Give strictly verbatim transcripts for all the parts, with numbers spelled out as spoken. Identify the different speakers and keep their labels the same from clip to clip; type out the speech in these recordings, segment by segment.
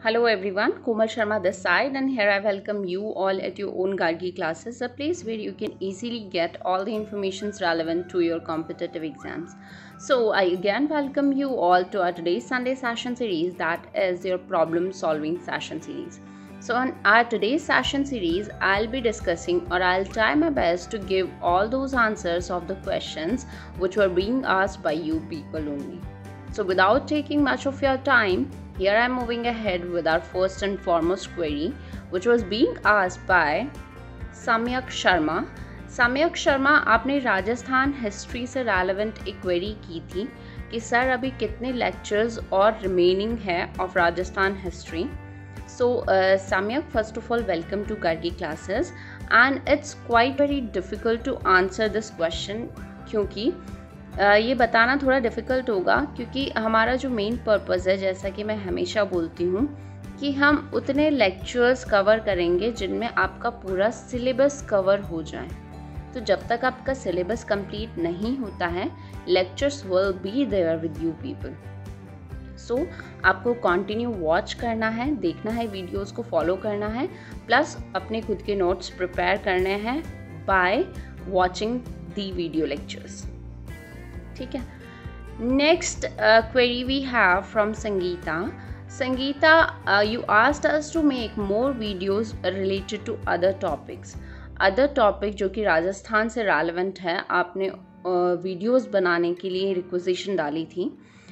Speaker 1: Hello everyone, Komal Sharma this side, and here I welcome you all at your own Gargi classes, a place where you can easily get all the informations relevant to your competitive exams. So I again welcome you all to our today's Sunday session series, that is your problem solving session series. So on our today's session series, I'll be discussing, or I'll try my best to give all those answers of the questions which were being asked by you people only. So without taking much of your time, here I am moving ahead with our first and foremost query, which was being asked by Samyak Sharma. Samyak Sharma, आपने Rajasthan history से relevant एक query की थी कि sir अभी कितने lectures और remaining है of Rajasthan history. So uh, Samyak, first of all, welcome to Gargi classes, and it's quite very difficult to answer this question क्योंकि Uh, ये बताना थोड़ा डिफ़िकल्ट होगा क्योंकि हमारा जो मेन पर्पज़ है, जैसा कि मैं हमेशा बोलती हूँ, कि हम उतने लेक्चर्स कवर करेंगे जिनमें आपका पूरा सिलेबस कवर हो जाए. तो जब तक आपका सिलेबस कंप्लीट नहीं होता है, lectures will be there with you people. So आपको कंटिन्यू वॉच करना है, देखना है, वीडियोस को फॉलो करना है, प्लस अपने खुद के नोट्स प्रिपेयर करने हैं by watching the video lectures. ठीक है. Next query we have from Sangeeta. Sangeeta, you asked us to make more videos related to other topics. Other topic जो कि राजस्थान से रेलेवेंट है, आपने वीडियोस uh, बनाने के लिए रिक्वेजिशन डाली थी.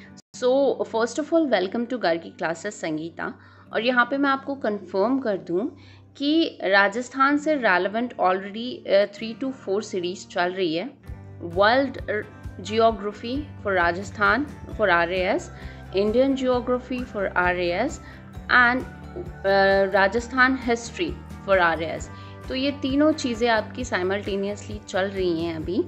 Speaker 1: So first of all, welcome to Gargi classes Sangeeta. और यहाँ पे मैं आपको कंफर्म कर दूँ कि राजस्थान से relevant already three two four series चल रही है. World Geography for Rajasthan for R A S, Indian Geography for R A S, and uh, Rajasthan History for R A S. तो ये तीनों चीज़ें आपकी साइमल्टेनियसली चल रही हैं अभी.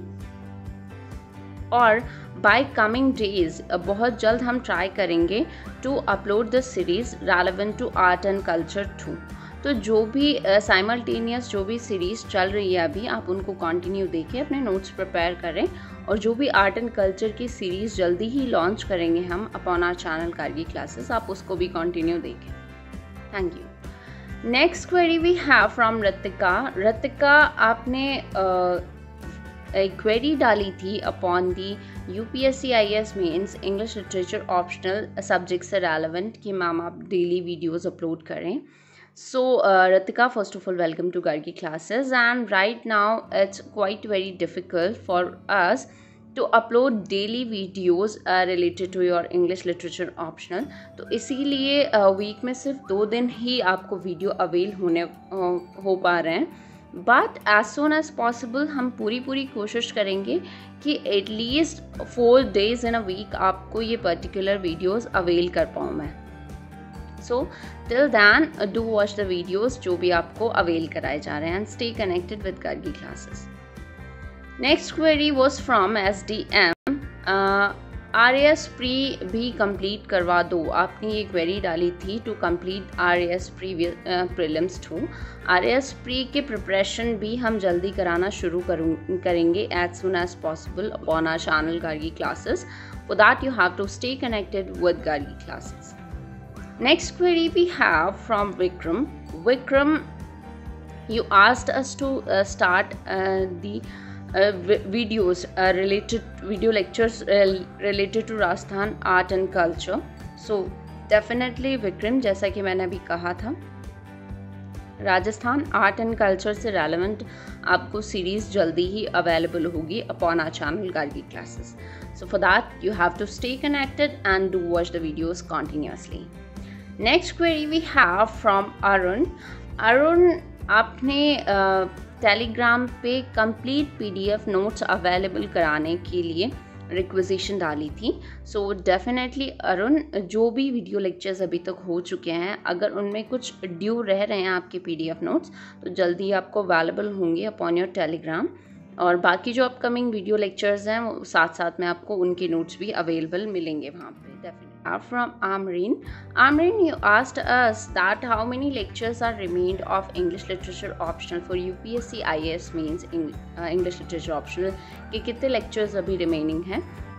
Speaker 1: और बाय कमिंग डेज बहुत जल्द हम ट्राई करेंगे to upload this series relevant to art and culture too. तो जो भी साइमल्टेनियस uh, जो भी सीरीज़ चल रही है अभी, आप उनको कंटिन्यू देखें, अपने नोट्स प्रिपेयर करें. और जो भी आर्ट एंड कल्चर की सीरीज़ जल्दी ही लॉन्च करेंगे हम upon our channel Gargi classes, आप उसको भी कंटिन्यू देखें. Thank you. Next query we have from Ratika. Ratika, आपने एक क्वेरी डाली थी upon the UPSC IAS mains English literature optional subject से रेलेवेंट कि मैम आप डेली वीडियोज़ अपलोड करें. So uh, Ratika, first of all, welcome to Gargi classes, and right now it's quite very difficult for us to upload daily videos uh, related to your English literature optional. तो इसीलिए week uh, में सिर्फ दो दिन ही आपको video avail होने uh, हो पा रहे हैं. But as soon as possible हम पूरी पूरी कोशिश करेंगे कि at least four days in a week आपको ये पर्टिकुलर वीडियोज़ अवेल कर पाऊँ मैं. So till then do watch the videos जो भी आपको अवेल कराए जा रहे हैं, and stay connected with Gargi classes. Next query was from S D M. R A S pre भी कंप्लीट करवा दो. आपने ये क्वेरी डाली थी to complete R A S previous prelims too. R A S pre के प्रिपरेशन भी हम जल्दी कराना शुरू करूँ करेंगे as soon as possible upon our channel Gargi classes. For that you have to stay connected with Gargi classes. Next query we have from Vikram. Vikram, you asked us to uh, start uh, the uh, videos uh, related video lectures uh, related to Rajasthan art and culture. So definitely Vikram, जैसा कि मैंने अभी कहा था, Rajasthan art and culture से relevant आपको series जल्दी ही अवेलेबल होगी upon our channel Gargi classes. So for that you have to stay connected and do watch the videos continuously. Next query we have from Arun. Arun, आपने टेलीग्राम uh, पे complete PDF notes available कराने के लिए requisition डाली थी. So definitely Arun, जो भी video lectures अभी तक हो चुके हैं, अगर उनमें कुछ ड्यू रह रहे हैं आपके पीडीएफ नोट्स, तो जल्दी आपको अवेलेबल होंगे अपॉन योर टेलीग्राम. और बाकी जो अपकमिंग वीडियो लेक्चर्स हैं, वो साथ साथ में आपको उनके नोट्स भी अवेलेबल मिलेंगे वहाँ पे definitely. From Amreen. Amreen, you asked us that how many lectures are remained of English literature optional for U P S C I A S means uh, English literature optional, कि कितने lectures अभी remaining हैं.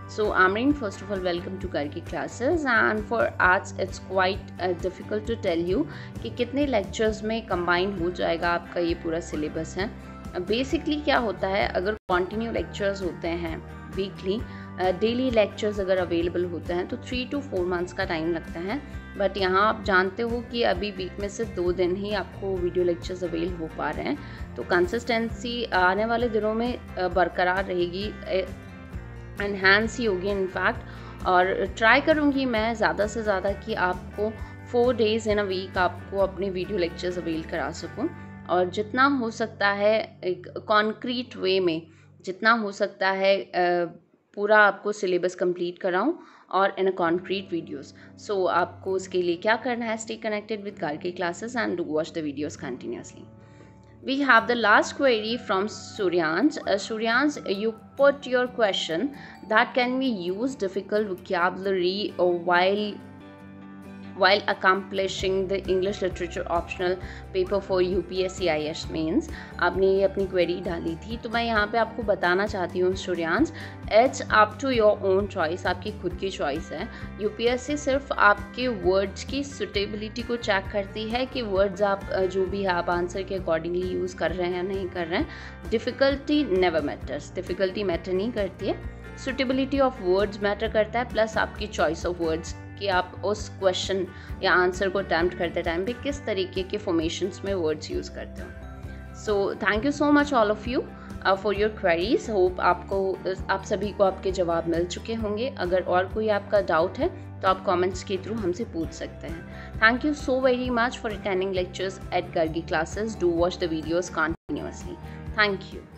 Speaker 1: So Amreen, first of all, welcome to Gargi classes, and for arts it's quite uh, difficult to tell you कि कितने lectures में combine हो जाएगा आपका ये पूरा syllabus है। बेसिकली uh, क्या होता है, अगर कंटिन्यू लेक्चर्स होते हैं वीकली, डेली लेक्चर्स अगर अवेलेबल होते हैं तो थ्री टू फोर मंथ्स का टाइम लगता है। बट यहाँ आप जानते हो कि अभी वीक में सिर्फ दो दिन ही आपको वीडियो लेक्चर्स अवेल हो पा रहे हैं, तो कंसिस्टेंसी आने वाले दिनों में uh, बरकरार रहेगी, एनहांस ही होगी इनफैक्ट। और ट्राई करूँगी मैं ज़्यादा से ज़्यादा कि आपको four days in a week आपको अपने वीडियो लेक्चर्स अवेल करा सकूँ, और जितना हो सकता है एक कॉन्क्रीट वे में, जितना हो सकता है पूरा आपको सिलेबस कंप्लीट कराऊँ और इन अ कॉन्क्रीट वीडियोस। सो आपको उसके लिए क्या करना है, stay connected with Gargi classes and do watch the videos continuously. We have the last query from Suryansh. Uh, Suryansh, you put your question that can we use difficult vocabulary or while while accomplishing the English literature optional paper for U P S C I A S means। आपने ये अपनी query डाली थी, तो मैं यहाँ पे आपको बताना चाहती हूँ Suryansh, it's up to your own choice, आपकी खुद की चॉइस है। यूपीएससी सिर्फ आपके वर्ड्स की सुटेबिलिटी को चेक करती है कि वर्ड्स आप जो भी है आप आंसर के अकॉर्डिंगली यूज़ कर रहे हैं या नहीं कर रहे हैं। Difficulty never matters, difficulty matter नहीं करती है, सुटेबिलिटी ऑफ वर्ड्स मैटर करता है, प्लस आपकी चॉइस ऑफ वर्ड्स कि आप उस क्वेश्चन या आंसर को अटैम्प्ट करते टाइम पे किस तरीके के फॉर्मेशंस में वर्ड्स यूज़ करते हो। So thank you so much all of you for your queries. Hope आपको आप सभी को आपके जवाब मिल चुके होंगे। अगर और कोई आपका डाउट है तो आप कमेंट्स के थ्रू हमसे पूछ सकते हैं। Thank you so very much for attending lectures at Gargi classes. Do watch the videos continuously. Thank you.